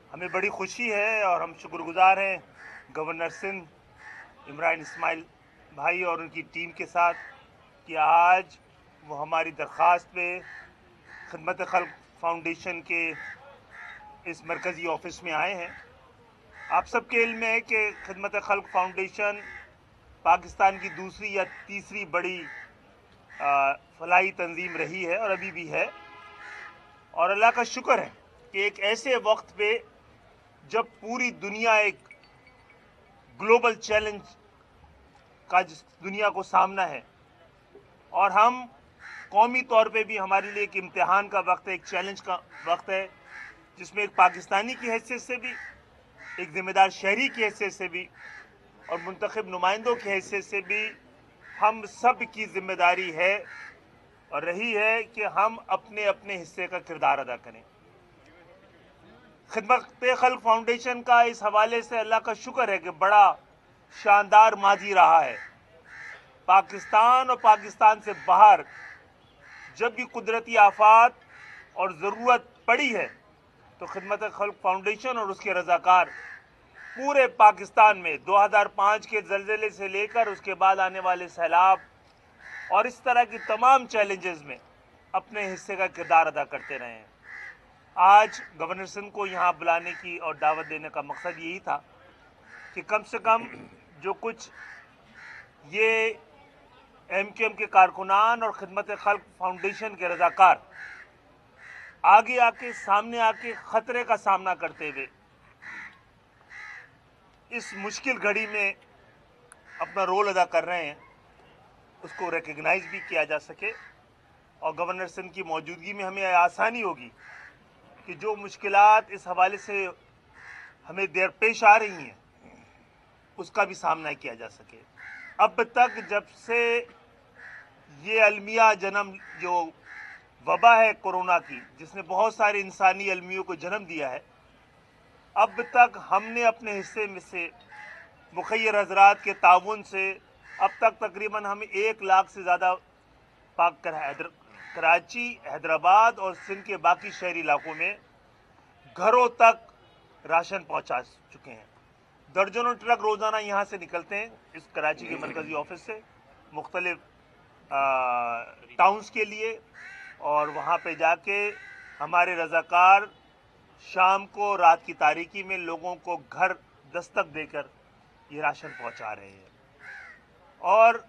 हमें बड़ी खुशी है और हम शुक्रगुजार हैं गवर्नर सिंध इमरान इस्माइल भाई और उनकी टीम के साथ कि आज वो हमारी दरख्वास्त पे खिदमत खल्क फाउंडेशन के इस मरकज़ी ऑफिस में आए हैं। आप सबके इल्म है कि खिदमत खल्क फाउंडेशन पाकिस्तान की दूसरी या तीसरी बड़ी फलाही तंजीम रही है और अभी भी है, और अल्लाह का शुक्र है कि एक ऐसे वक्त पे जब पूरी दुनिया एक ग्लोबल चैलेंज का दुनिया को सामना है और हम कौमी तौर पे भी हमारे लिए एक इम्तिहान का वक्त है, एक चैलेंज का वक्त है, जिसमें एक पाकिस्तानी की हैसियत से भी, एक जिम्मेदार शहरी की हैसियत से भी और मुंतखब नुमाइंदों की हैसियत से भी हम सब की जिम्मेदारी है और रही है कि हम अपने अपने हिस्से का किरदार अदा करें। खिदमत खल्क फाउंडेशन का इस हवाले से अल्लाह का शुक्र है कि बड़ा शानदार माजी रहा है। पाकिस्तान और पाकिस्तान से बाहर जब भी कुदरती आफात और ज़रूरत पड़ी है तो खिदमत खल्क फाउंडेशन और उसके रज़ाकार पूरे पाकिस्तान में 2005 के ज़लज़ले से लेकर उसके बाद आने वाले सैलाब और इस तरह की तमाम चैलेंजेस में अपने हिस्से का किरदार अदा करते रहे हैं। आज गवर्नर सिंह को यहाँ बुलाने की और दावत देने का मकसद यही था कि कम से कम जो कुछ ये MQM के कारकुनान और खिदमत खल्क फाउंडेशन के रज़ाकार आगे आके सामने आके ख़तरे का सामना करते हुए इस मुश्किल घड़ी में अपना रोल अदा कर रहे हैं, उसको रिकग्नाइज भी किया जा सके और गवर्नर सिंह की मौजूदगी में हमें आसानी होगी कि जो मुश्किलात इस हवाले से हमें दरपेश आ रही हैं उसका भी सामना किया जा सके। अब तक जब से ये अलमिया जन्म जो वबा है कोरोना की, जिसने बहुत सारे इंसानी अलमियों को जन्म दिया है, अब तक हमने अपने हिस्से में से मुखय्यर हजरात के ताउन से अब तक तकरीबन हम 1 लाख से ज़्यादा कराची, हैदराबाद और सिंध के बाकी शहरी इलाकों में घरों तक राशन पहुंचा चुके हैं। दर्जनों ट्रक रोज़ाना यहाँ से निकलते हैं इस कराची के मरकज़ी ऑफिस से मुख्तलिफ टाउन्स के लिए, और वहाँ पे जाके हमारे रज़ाकार शाम को रात की तारीकी में लोगों को घर दस्तक देकर ये राशन पहुँचा रहे हैं। और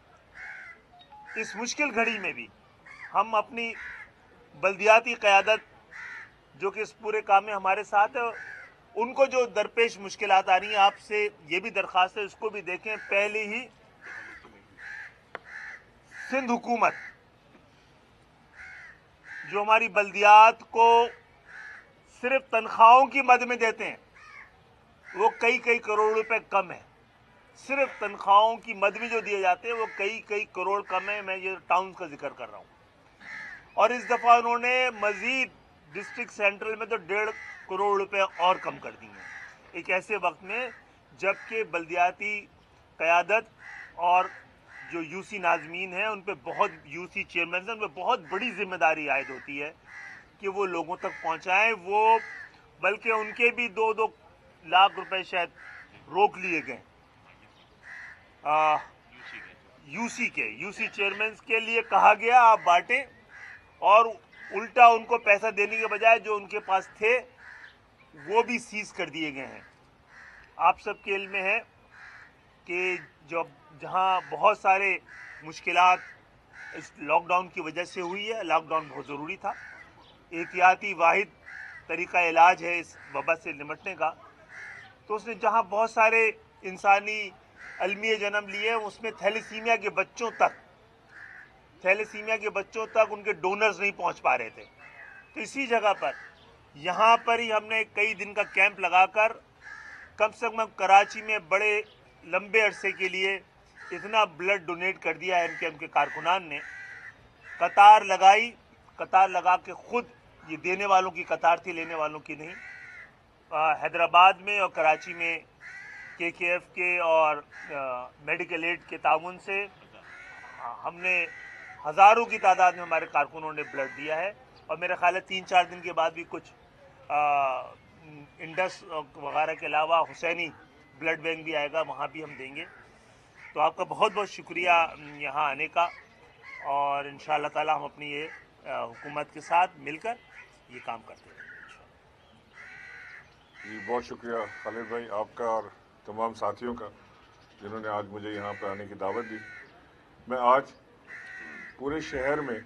इस मुश्किल घड़ी में भी हम अपनी बल्दियाती क़यादत जो कि इस पूरे काम में हमारे साथ है, उनको जो दरपेश मुश्किलात आ रही हैं, आपसे ये भी दरख्वास्त है इसको भी देखें। पहले ही सिंध हुकूमत जो हमारी बल्दियात को सिर्फ तनख्वाहों की मद में देते हैं वो कई करोड़ रुपए कम है। सिर्फ तनख्वाहों की मद में जो दिए जाते हैं वो कई करोड़ कम है। मैं ये टाउन का जिक्र कर रहा हूँ। और इस दफ़ा उन्होंने मज़ीद डिस्ट्रिक्ट सेंट्रल में तो 1.5 करोड़ रुपए और कम कर दिए हैं, एक ऐसे वक्त में जबकि बल्दियाती क़यादत और जो यूसी नाज़मीन हैं उन पे बहुत, यूसी चेयरमैन हैं, उन पे बहुत बड़ी जिम्मेदारी आयद होती है कि वो लोगों तक पहुँचाएँ। वो बल्कि उनके भी 2-2 लाख रुपए शायद रोक लिए गए यूसी चेयरमैन के लिए कहा गया आप बांटें, और उल्टा उनको पैसा देने के बजाय जो उनके पास थे वो भी सीज कर दिए गए हैं। आप सबके इल्म में है कि जहां बहुत सारे मुश्किलात इस लॉकडाउन की वजह से हुई है, लॉकडाउन बहुत ज़रूरी था, एहतियाती वाहिद तरीका इलाज है इस वबा से निपटने का, तो उसने जहां बहुत सारे इंसानी अलमिए जन्म लिए, उसमें थैलेसीमिया के बच्चों तक उनके डोनर्स नहीं पहुंच पा रहे थे। तो इसी जगह पर यहाँ पर ही हमने कई दिन का कैंप लगाकर कम से कम कराची में बड़े लंबे अरसे के लिए इतना ब्लड डोनेट कर दिया है। MQM के कारकुनान ने कतार लगा के खुद, ये देने वालों की कतार थी, लेने वालों की नहीं। हैदराबाद में और कराची में KKF के और मेडिकल एड के ताउन से हमने हज़ारों की तादाद में हमारे कारकुनों ने ब्लड दिया है। और मेरा ख्याल है 3-4 दिन के बाद भी कुछ انڈس وغیرہ کے علاوہ حسینی بلڈ بینک بھی آئے گا، وہاں بھی ہم دیں گے. تو آپ کا بہت بہت شکریہ یہاں آنے کا، اور انشاءاللہ تعالی ہم اپنی یہ حکومت کے ساتھ مل کر یہ کام کرتے ہیں. جی بہت شکریہ خالد بھائی آپ کا اور تمام ساتھیوں کا جنہوں نے آج مجھے یہاں پہ آنے کی دعوت دی. میں آج پورے شہر میں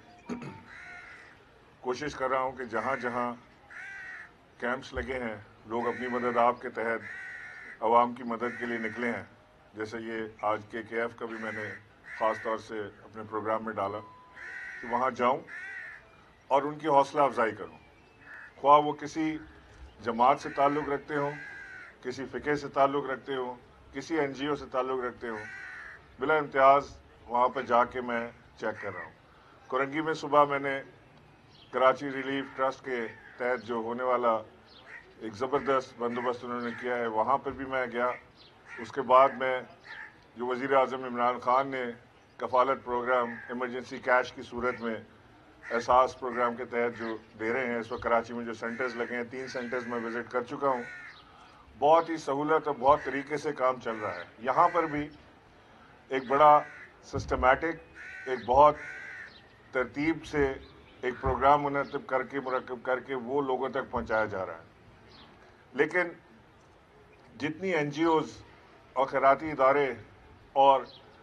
کوشش کر رہا ہوں کہ جہاں جہاں کیمپس لگے ہیں، لوگ اپنی مدد آپ کے تحت عوام کی مدد کے لیے نکلے ہیں، جیسے یہ آج KKF کا بھی میں نے خاص طور سے اپنے پروگرام میں ڈالا کہ وہاں جاؤں اور ان کی حوصلہ افزائی کروں، خواہ وہ کسی جماعت سے تعلق رکھتے ہوں، کسی فقہ سے تعلق رکھتے ہوں، کسی NGO سے تعلق رکھتے ہوں، بلا امتیاز وہاں پہ جا کے میں چیک کر رہا ہوں. کورنگی میں صبح میں نے کراچی ریلیف ٹرسٹ کے تحت جو ہونے والا ایک زبردست بندوبست انہوں نے کیا ہے، وہاں پر بھی میں گیا. اس کے بعد میں جو وزیر اعظم عمران خان نے کفالت پروگرام ایمرجنسی کیش کی صورت میں احساس پروگرام کے تحت جو دے رہے ہیں، اس وقت کراچی میں جو سینٹرز لگے ہیں 3 سینٹرز میں وزٹ کر چکا ہوں. بہت ہی سہولت اور بہت طریقے سے کام چل رہا ہے. یہاں پر بھی ایک بڑا سسٹمیٹک، ایک بہت ترتیب سے ایک پروگرام مرکب کر کے وہ لوگوں تک پہنچایا جا رہا ہے. لیکن جتنی NGOز اور خیراتی ادارے اور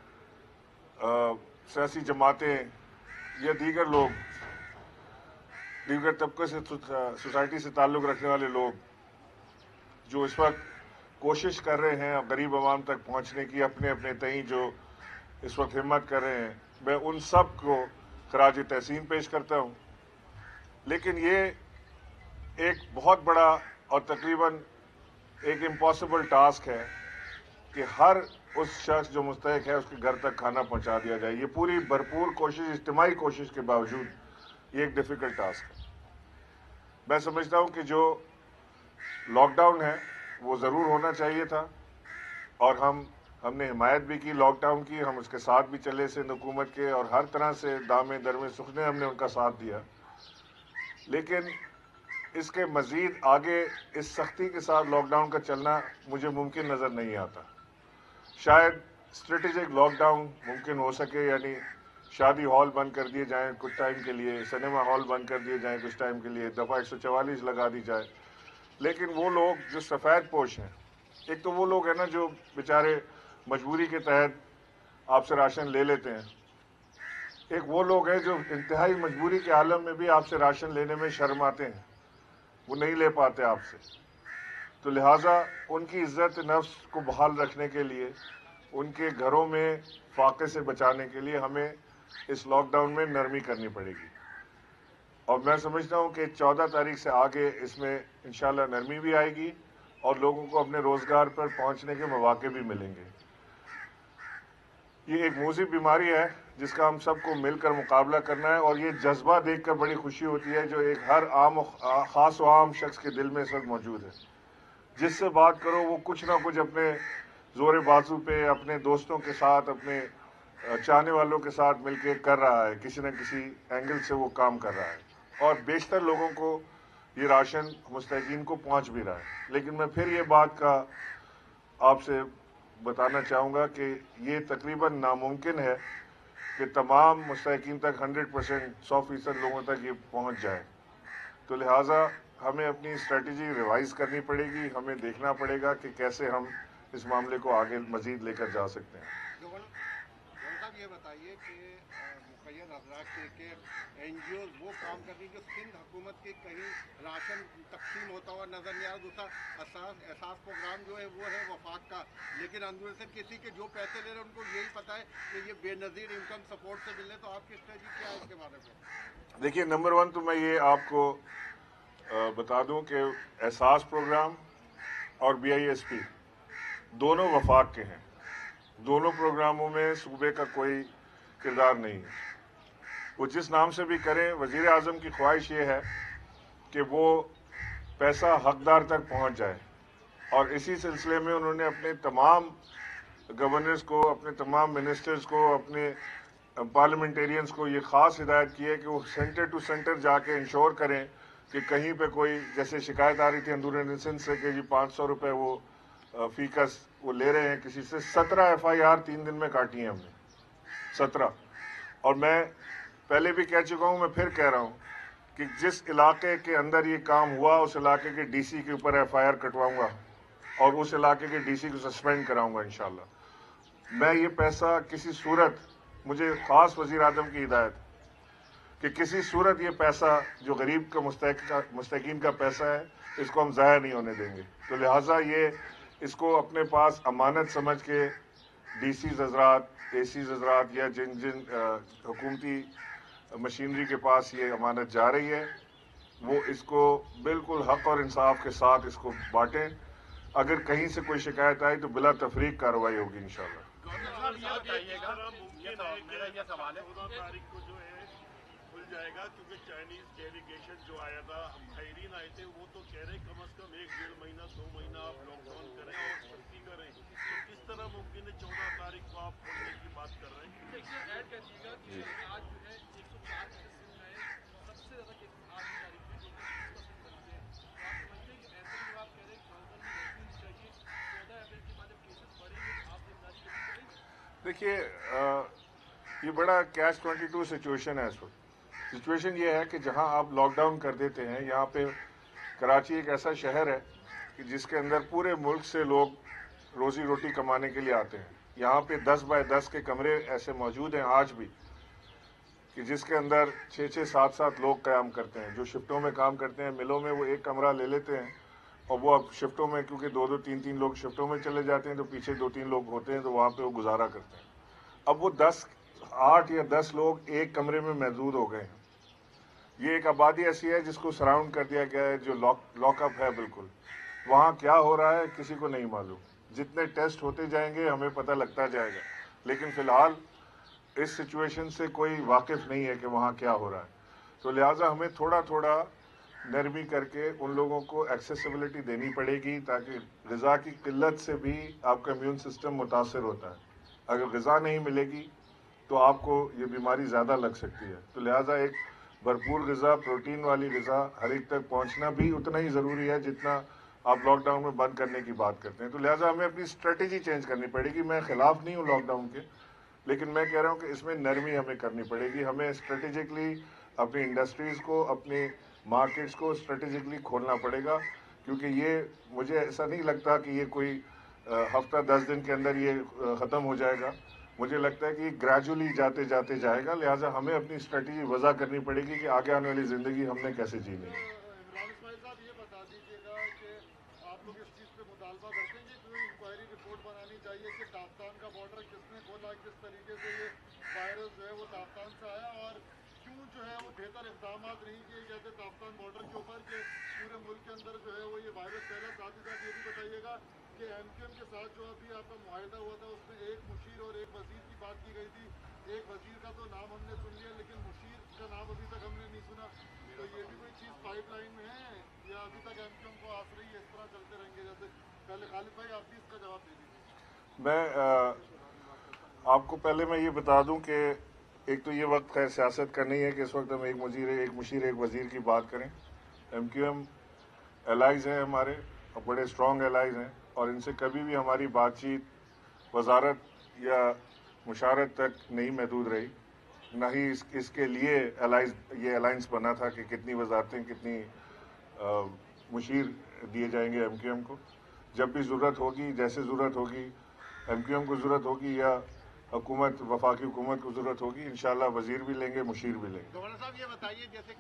سیاسی جماعتیں یا دیگر لوگ، دیگر طبقے سے سوسائٹی سے تعلق رکھنے والے لوگ جو اس وقت کوشش کر رہے ہیں غریب عوام تک پہنچنے کی، اپنے اپنے تئیں جو اس وقت ہمت کر رہے ہیں، میں ان سب کو خراج تحسین پیش کرتا ہوں. لیکن یہ ایک بہت بڑا اور تقریباً ایک امپاسبل ٹاسک ہے کہ ہر اس شخص جو مستحق ہے اس کے گھر تک کھانا پہنچا دیا جائے. یہ پوری بھرپور کوشش، اجتماعی کوشش کے باوجود یہ ایک ڈیفیکلٹ ٹاسک ہے. میں سمجھتا ہوں کہ جو لاک ڈاؤن ہے وہ ضرور ہونا چاہیے تھا، اور ہم نے حمایت بھی کی لاک ڈاؤن کی، ہم اس کے ساتھ بھی چلے سندھ حکومت کے، اور ہر طرح سے دامے درمے سکھنے ہم نے ان کا ساتھ دیا. لیکن اس کے مزید آگے اس سختی کے ساتھ لاک ڈاؤن کا چلنا مجھے ممکن نظر نہیں آتا. شاید اسٹریٹجک لاک ڈاؤن ممکن ہو سکے، یعنی شادی ہال بند کر دیے جائیں کچھ ٹائم کے لیے، سنیما ہال بند کر دیے جائیں کچھ ٹائم کے لیے، دفعہ 144 لگا دی جائے. لیکن وہ لوگ جو سفید پوش ہیں، ایک تو وہ لوگ ہیں نا جو بیچارے مجبوری کے تحت آپ سے راشن لے لیتے ہیں، ایک وہ لوگ ہیں جو انتہائی مجبوری کے عالم میں بھی آپ سے راشن لینے میں شرماتے ہیں، وہ نہیں لے پاتے آپ سے. تو لہٰذا ان کی عزت نفس کو بحال رکھنے کے لیے، ان کے گھروں میں فاقے سے بچانے کے لیے ہمیں اس لاک ڈاؤن میں نرمی کرنی پڑے گی. اور میں سمجھتا ہوں کہ 14 تاریخ سے آگے اس میں انشاءاللہ نرمی بھی آئے گی اور لوگوں کو اپنے روزگار پر پہنچنے کے مواقع بھی ملیں گے. یہ ایک موذی بیماری ہے جس کا ہم سب کو مل کر مقابلہ کرنا ہے، اور یہ جذبہ دیکھ کر بڑی خوشی ہوتی ہے جو ایک ہر خاص و عام شخص کے دل میں اس وقت موجود ہے. جس سے بات کرو وہ کچھ نہ کچھ اپنے زور بازو پہ، اپنے دوستوں کے ساتھ، اپنے چاہنے والوں کے ساتھ مل کے کر رہا ہے، کسی نہ کسی اینگل سے وہ کام کر رہا ہے، اور بیشتر لوگوں کو یہ راشن مستحقین کو پہنچ بھی رہا ہے. لیکن میں پھر یہ بات کا آپ سے بتانا چاہوں گا کہ یہ تقریباً ناممکن ہے کہ تمام مستحقین تک 100% 100% لوگوں تک یہ پہنچ جائے. تو لہٰذا ہمیں اپنی اسٹریٹجی ریوائز کرنی پڑے گی، ہمیں دیکھنا پڑے گا کہ کیسے ہم اس معاملے کو آگے مزید لے کر جا سکتے ہیں. صاحب یہ بتائیے کہ مقید حضرات کے NGOز وہ کام کر رہی جو سندھ حکومت کے کہیں راشن تقسیم ہوتا ہوا نظر نہیں آ رہا. دوسرا احساس پروگرام جو ہے وہ ہے وفاق کا، لیکن اندر سے کسی کے جو پیسے لے رہے ہیں ان کو یہی پتہ ہے کہ یہ بے نظیر انکم سپورٹ سے ملے. تو آپ کی اسٹریٹجی کیا ہے اس کے بارے میں؟ دیکھیے، نمبر 1 تو میں یہ آپ کو بتا دوں کہ احساس پروگرام اور BISP دونوں وفاق کے ہیں. دونوں پروگراموں میں صوبے کا کوئی کردار نہیں ہے. وہ جس نام سے بھی کریں، وزیر اعظم کی خواہش یہ ہے کہ وہ پیسہ حقدار تک پہنچ جائے، اور اسی سلسلے میں انہوں نے اپنے تمام گورنرز کو، اپنے تمام منسٹرز کو، اپنے پارلیمنٹیرینز کو یہ خاص ہدایت کی ہے کہ وہ سینٹر ٹو سینٹر جا کے انشور کریں کہ کہیں پہ کوئی جیسے شکایت آ رہی تھی اندور سندھ سے کہ جی 500 روپے وہ فیکس وہ لے رہے ہیں کسی سے. 17 FIR 3 دن میں کاٹی ہیں ہم نے, 17. اور میں پہلے بھی کہہ چکا ہوں, میں پھر کہہ رہا ہوں کہ جس علاقے کے اندر یہ کام ہوا اس علاقے کے DC کے اوپر FIR کٹواؤں گا اور اس علاقے کے DC کو سسپینڈ کراؤں گا انشاءاللہ. میں یہ پیسہ کسی صورت, مجھے خاص وزیر اعظم کی ہدایت کہ کسی صورت یہ پیسہ جو غریب کا مستحقین کا پیسہ ہے اس کو ہم ضائع نہیں ہونے دیں گے. تو لہٰذا یہ اس کو اپنے پاس امانت سمجھ کے DCs حضرات, ACs حضرات یا جن حکومتی مشینری کے پاس یہ امانت جا رہی ہے وہ اس کو بالکل حق اور انصاف کے ساتھ اس کو بانٹیں. اگر کہیں سے کوئی شکایت آئی تو بلا تفریق کارروائی ہوگی انشاءاللہ. جائے گا کیونکہ چائنیز ڈیلیگیشن جو آیا تھا, ماہرین آئے تھے, وہ تو کہہ رہے کم از کم 1-1.5 مہینہ 2 مہینہ آپ لاک ڈاؤن کریں اور سختی کریں. تو کس طرح ممکن ہے 14 تاریخ کو آپ کھولنے کی بات کر رہے ہیں؟ ایڈ کر دیجیے گا کہ آج جو ہے 104 سندھ میں سب سے زیادہ کیسز 8 تاریخ میں جو کہ 30% مریض ہیں. تو آپ سمجھتے ہیں کہ ایسے میں آپ کہہ رہے ہیں گورنمنٹ نے چاہیے 14 اپریل کے بعد جب کیسز بڑھیں گے آپ ذمہ داری کریں گے. دیکھیے یہ بڑا کیچ 22 سچویشن ہے اس وقت. سچویشن یہ ہے کہ جہاں آپ لاک ڈاؤن کر دیتے ہیں, یہاں پہ کراچی ایک ایسا شہر ہے کہ جس کے اندر پورے ملک سے لوگ روزی روٹی کمانے کے لیے آتے ہیں. یہاں پہ 10 بائی 10 کے کمرے ایسے موجود ہیں آج بھی کہ جس کے اندر 6-6, 7-7 لوگ قیام کرتے ہیں. جو شفٹوں میں کام کرتے ہیں ملوں میں وہ ایک کمرہ لے لیتے ہیں اور وہ اب شفٹوں میں کیونکہ 2-2, 3-3 لوگ شفٹوں میں چلے جاتے ہیں تو پیچھے 2-3 لوگ ہوتے ہیں تو وہاں پہ وہ گزارا کرتے ہیں. اب وہ 8 یا 10 لوگ ایک کمرے میں محدود ہو گئے ہیں. یہ ایک آبادی ایسی ہے جس کو سراؤنڈ کر دیا گیا ہے, جو لاک اپ ہے بالکل. وہاں کیا ہو رہا ہے کسی کو نہیں معلوم. جتنے ٹیسٹ ہوتے جائیں گے ہمیں پتہ لگتا جائے گا, لیکن فی الحال اس سچویشن سے کوئی واقف نہیں ہے کہ وہاں کیا ہو رہا ہے. تو لہٰذا ہمیں تھوڑا تھوڑا نرمی کر کے ان لوگوں کو ایکسیسیبلٹی دینی پڑے گی, تاکہ غذا کی قلت سے بھی آپ کا امیون سسٹم متاثر ہوتا ہے. اگر غذا نہیں ملے گی تو آپ کو یہ بیماری زیادہ لگ سکتی ہے. تو لہٰذا ایک بھرپور غذا, پروٹین والی غذا ہر ایک تک پہنچنا بھی اتنا ہی ضروری ہے جتنا آپ لاک ڈاؤن میں بند کرنے کی بات کرتے ہیں. تو لہٰذا ہمیں اپنی اسٹریٹجی چینج کرنی پڑے گی. میں خلاف نہیں ہوں لاک ڈاؤن کے, لیکن میں کہہ رہا ہوں کہ اس میں نرمی ہمیں کرنی پڑے گی. ہمیں اسٹریٹجکلی اپنی انڈسٹریز کو, اپنے مارکیٹس کو اسٹریٹجکلی کھولنا پڑے گا, کیونکہ یہ مجھے ایسا نہیں لگتا کہ یہ کوئی ہفتہ 10 دن کے اندر یہ ختم ہو جائے گا. مجھے لگتا ہے کہ یہ گریجولی جاتے جاتے جائے گا. لہٰذا ہمیں اپنی اسٹریٹجی وضع کرنی پڑے گی کہ آگے آنے والی زندگی ہم نے کیسے جینی ہے. عمران اسماعیل صاحب یہ بتا دیجیے گا کہ آپ لوگ اس چیز پہ مطالبہ کرتے ہیں کہ کوئی انکوائری رپورٹ بنانی چاہیے کہ تافتان کا بارڈر کس نے کھولا, کس طریقے سے یہ وائرس جو ہے وہ تافتان سے آیا, اور کیوں جو ہے وہ بہتر اقدامات نہیں کیے گئے تھے تافتان بارڈر کے اوپر کہ پورے ملک کے اندر جو ہے وہ یہ وائرس پھیلا. ساتھ ہی ساتھ یہ بھی بتائیے گا کہ MQM کے ساتھ جو ابھی آپ کا معاہدہ ہوا تھا اس میں ایک مشیر اور ایک وزیر کی بات کی گئی تھی. ایک وزیر کا تو نام ہم نے سن لیا لیکن مشیر کا نام ابھی تک ہم نے نہیں سنا. تو یہ بھی کوئی چیز پائپ لائن میں ہے یا ابھی تک MQM کو آس رہی ہے, اس طرح چلتے رہیں گے جیسے پہلے؟ خالد بھائی آپ بھی اس کا جواب دے دیجیے. میں آپ کو پہلے میں یہ بتا دوں کہ ایک تو یہ وقت خیر سیاست کا نہیں ہے کہ اس وقت ہم ایک مشیر ایک وزیر کی بات کریں. MQM الائز ہیں ہمارے, اور بڑے اسٹرانگ الائز ہیں, اور ان سے کبھی بھی ہماری بات چیت وزارت یا مشارت تک نہیں محدود رہی. نہ ہی اس کے لیے یہ الائنس بنا تھا کہ کتنی وزارتیں, کتنی مشیر دیے جائیں گے MQM کو. جب بھی ضرورت ہوگی, جیسے ضرورت ہوگی, MQM کو ضرورت ہوگی یا حکومت, وفاقی حکومت کو ضرورت ہوگی, انشاءاللہ وزیر بھی لیں گے, مشیر بھی لیں گے. گورنر صاحب یہ بتائیے جیسے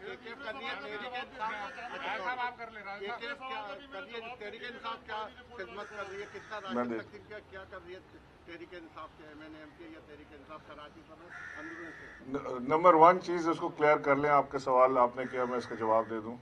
تحریک انصاف کیا خدمت کر رہی ہے, کتنا راشن تقسیم کیا کر رہی ہے تحریک انصاف کے MNM کے یا تحریک انصاف کراچی پر اندرون سے؟ نمبر 1 چیز اس کو کلیئر کر لیں. آپ کا سوال آپ نے کیا, میں اس کا جواب دے دوں.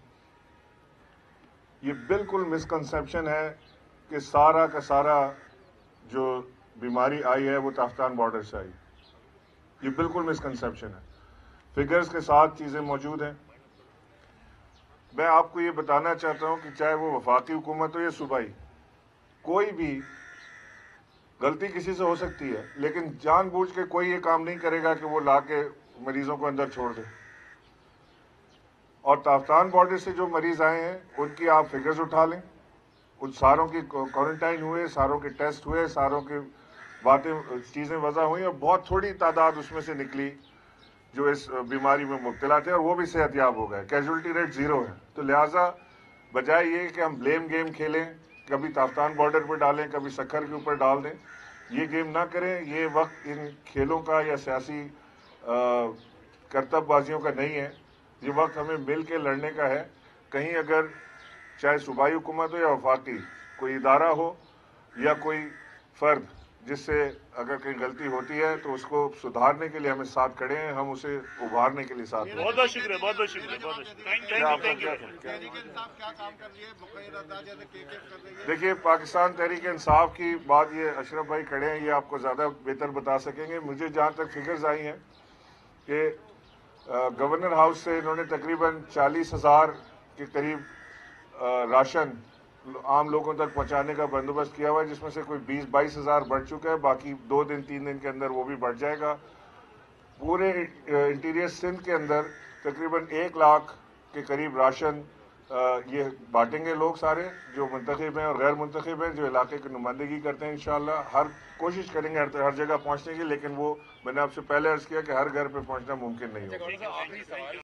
یہ بالکل مسکنسیپشن ہے کہ سارا کا سارا جو بیماری آئی ہے وہ تافتان بارڈر سے آئی. یہ بالکل مسکنسیپشن ہے. فگرز کے ساتھ چیزیں موجود ہیں. میں آپ کو یہ بتانا چاہتا ہوں کہ چاہے وہ وفاقی حکومت ہو یا صوبائی, کوئی بھی غلطی کسی سے ہو سکتی ہے, لیکن جان بوجھ کے کوئی یہ کام نہیں کرے گا کہ وہ لا کے مریضوں کو اندر چھوڑ دے. اور تافتان بارڈر سے جو مریض آئے ہیں ان کی آپ فگرز اٹھا لیں، ان ساروں کی کوارنٹائن ہوئے، ساروں کے ٹیسٹ ہوئے، ساروں کی باتیں چیزیں وضع ہوئیں، اور بہت تھوڑی تعداد اس میں سے نکلی جو اس بیماری میں مبتلا تھے اور وہ بھی صحت یاب ہو گئے. کیجولٹی ریٹ 0 ہے. تو لہٰذا بجائے یہ کہ ہم بلیم گیم کھیلیں، کبھی تافتان بارڈر پہ ڈالیں، کبھی سکھر کے اوپر ڈال دیں، یہ گیم نہ کریں. یہ وقت ان کھیلوں کا یا سیاسی کرتب بازیوں کا نہیں ہے. یہ وقت ہمیں مل کے لڑنے کا ہے. کہیں اگر چاہے صوبائی حکومت ہو یا وفاقی کوئی ادارہ ہو یا کوئی فرد جس سے اگر کہیں غلطی ہوتی ہے تو اس کو سدھارنے کے لیے ہمیں ساتھ کھڑے ہیں، ہم اسے ابھارنے کے لیے ساتھ ہیں. بہت بہت شکریہ، بہت بہت شکریہ، بہت بہت تحریک انصاف کیا کام کر رہی ہے؟ مقید افزا جیسے کر رہی ہے. دیکھیے، پاکستان تحریک انصاف کی بات یہ اشرف بھائی کھڑے ہیں، یہ آپ کو زیادہ بہتر بتا سکیں گے. مجھے جہاں تک فگرز آئی ہیں کہ گورنر ہاؤس سے انہوں نے تقریباً 40,000 کے قریب راشن عام لوگوں تک پہنچانے کا بندوبست کیا ہوا ہے، جس میں سے کوئی 20-22 ہزار بڑھ چکا ہے. باقی 2 دن 3 دن کے اندر وہ بھی بڑھ جائے گا. پورے انٹیریئر سندھ کے اندر تقریباً 1 لاکھ کے قریب راشن یہ بانٹیں گے لوگ سارے جو منتخب ہیں اور غیر منتخب ہیں، جو علاقے کی نمائندگی کرتے ہیں. انشاءاللہ ہر کوشش کریں گے ہر جگہ پہنچنے کی، لیکن وہ میں نے آپ سے پہلے عرض کیا کہ ہر گھر پہ پہنچنا ممکن نہیں ہوگا.